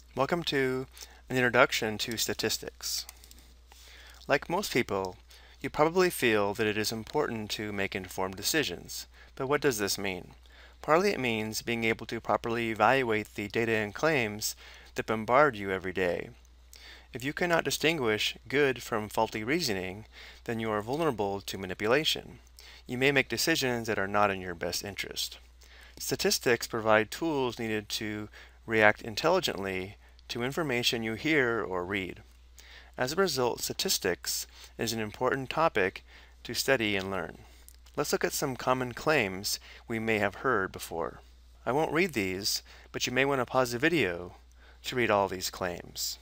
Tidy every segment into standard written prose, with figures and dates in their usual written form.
Welcome to an introduction to statistics. Like most people, you probably feel that it is important to make informed decisions. But what does this mean? Partly it means being able to properly evaluate the data and claims that bombard you every day. If you cannot distinguish good from faulty reasoning, then you are vulnerable to manipulation. You may make decisions that are not in your best interest. Statistics provide tools needed to react intelligently to information you hear or read. As a result, statistics is an important topic to study and learn. Let's look at some common claims we may have heard before. I won't read these, but you may want to pause the video to read all these claims.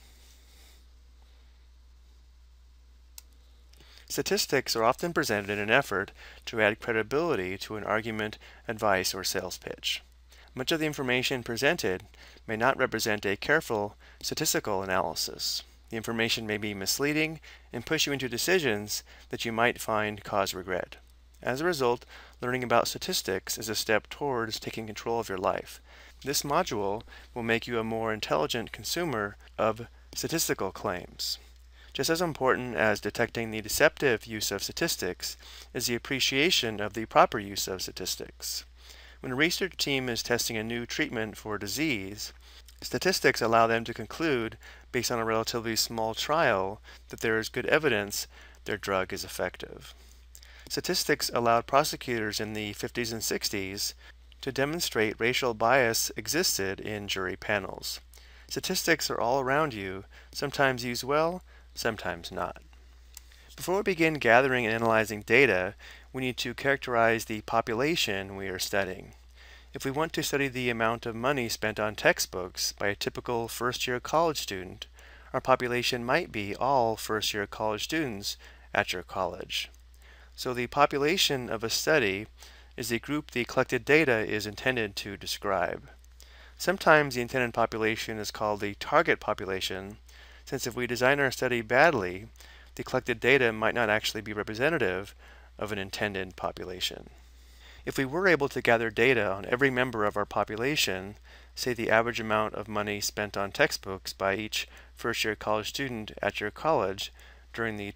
Statistics are often presented in an effort to add credibility to an argument, advice, or sales pitch. Much of the information presented may not represent a careful statistical analysis. The information may be misleading and push you into decisions that you might find cause regret. As a result, learning about statistics is a step towards taking control of your life. This module will make you a more intelligent consumer of statistical claims. Just as important as detecting the deceptive use of statistics is the appreciation of the proper use of statistics. When a research team is testing a new treatment for a disease, statistics allow them to conclude, based on a relatively small trial, that there is good evidence their drug is effective. Statistics allowed prosecutors in the 50s and 60s to demonstrate racial bias existed in jury panels. Statistics are all around you, sometimes used well, sometimes not. Before we begin gathering and analyzing data, we need to characterize the population we are studying. If we want to study the amount of money spent on textbooks by a typical first-year college student, our population might be all first-year college students at your college. So the population of a study is the group the collected data is intended to describe. Sometimes the intended population is called the target population, since if we design our study badly, the collected data might not actually be representative of an intended population. If we were able to gather data on every member of our population, say the average amount of money spent on textbooks by each first-year college student at your college during the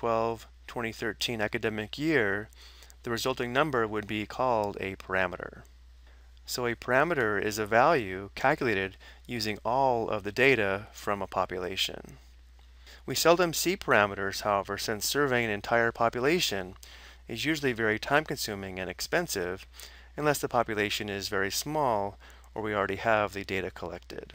2012-2013 academic year, the resulting number would be called a parameter. So a parameter is a value calculated using all of the data from a population. We seldom see parameters, however, since surveying an entire population is usually very time-consuming and expensive unless the population is very small or we already have the data collected.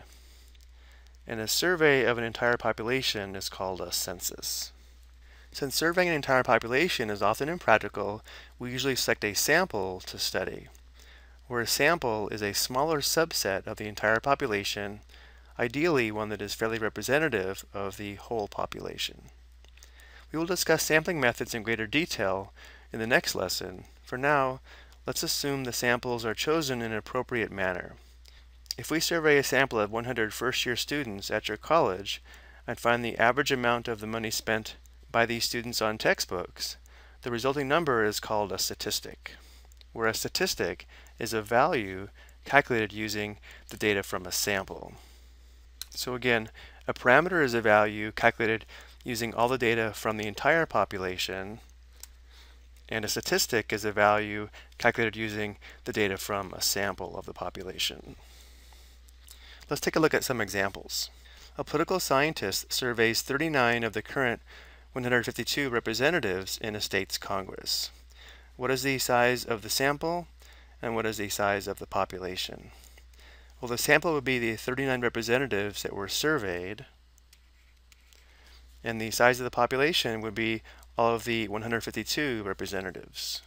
And a survey of an entire population is called a census. Since surveying an entire population is often impractical, we usually select a sample to study, where a sample is a smaller subset of the entire population, ideally one that is fairly representative of the whole population. We will discuss sampling methods in greater detail in the next lesson. For now, let's assume the samples are chosen in an appropriate manner. If we survey a sample of 100 first-year students at your college and find the average amount of the money spent by these students on textbooks, the resulting number is called a statistic, where a statistic is a value calculated using the data from a sample. So again, a parameter is a value calculated using all the data from the entire population, and a statistic is a value calculated using the data from a sample of the population. Let's take a look at some examples. A political scientist surveys 39 of the current 152 representatives in a state's Congress. What is the size of the sample, and what is the size of the population? Well, the sample would be the 39 representatives that were surveyed, and the size of the population would be all of the 152 representatives.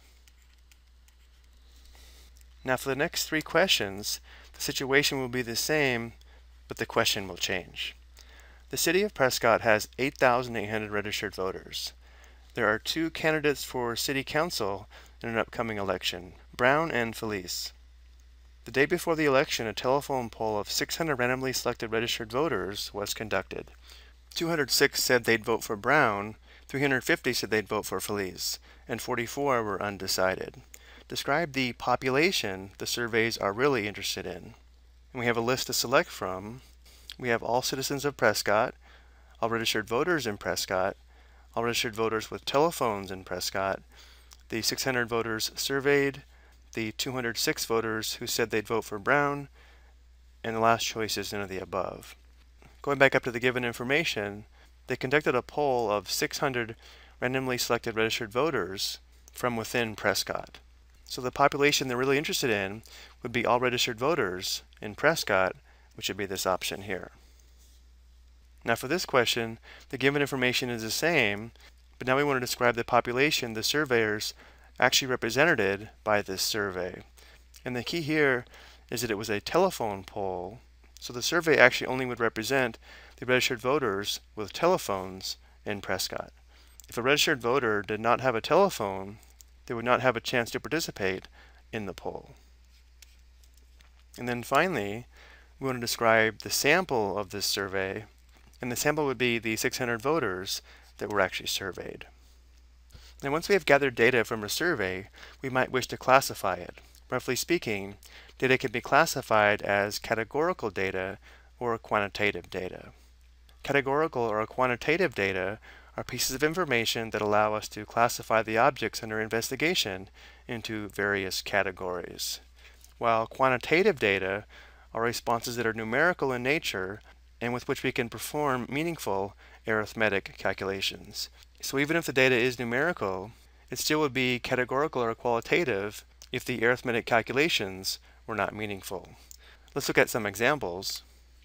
Now for the next three questions, the situation will be the same, but the question will change. The city of Prescott has 8,800 registered voters. There are two candidates for city council in an upcoming election, Brown and Felice. The day before the election, a telephone poll of 600 randomly selected registered voters was conducted. 206 said they'd vote for Brown, 350 said they'd vote for Felice, and 44 were undecided. Describe the population the surveys are really interested in. And we have a list to select from. we have all citizens of Prescott, all registered voters in Prescott, all registered voters with telephones in Prescott, the 600 voters surveyed, the 206 voters who said they'd vote for Brown, and the last choice is none of the above. Going back up to the given information, they conducted a poll of 600 randomly selected registered voters from within Prescott. So the population they're really interested in would be all registered voters in Prescott, which would be this option here. Now for this question, the given information is the same, but now we want to describe the population the surveyors actually represented by this survey. And the key here is that it was a telephone poll, so the survey actually only would represent the registered voters with telephones in Prescott. If a registered voter did not have a telephone, they would not have a chance to participate in the poll. And then finally, we want to describe the sample of this survey, and the sample would be the 600 voters that were actually surveyed. Now once we have gathered data from a survey, we might wish to classify it. Roughly speaking, data can be classified as categorical data or quantitative data. Categorical or quantitative data are pieces of information that allow us to classify the objects under investigation into various categories, while quantitative data are responses that are numerical in nature and with which we can perform meaningful arithmetic calculations. So even if the data is numerical, it still would be categorical or qualitative if the arithmetic calculations were not meaningful. Let's look at some examples.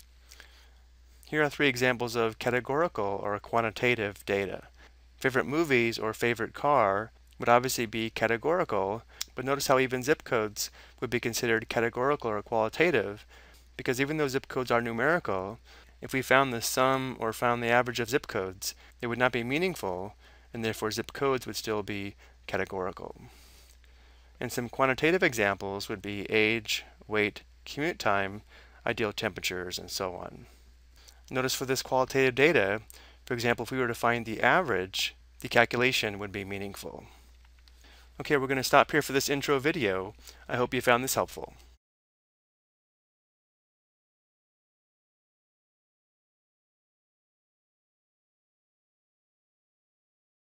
Here are 3 examples of categorical or quantitative data. Favorite movies or favorite car would obviously be categorical, but notice how even zip codes would be considered categorical or qualitative, because even though zip codes are numerical, if we found the sum or found the average of zip codes, it would not be meaningful, and therefore zip codes would still be categorical. And some quantitative examples would be age, weight, commute time, ideal temperatures, and so on. Notice for this qualitative data, for example, if we were to find the average, the calculation would be meaningful. Okay, we're going to stop here for this intro video. I hope you found this helpful.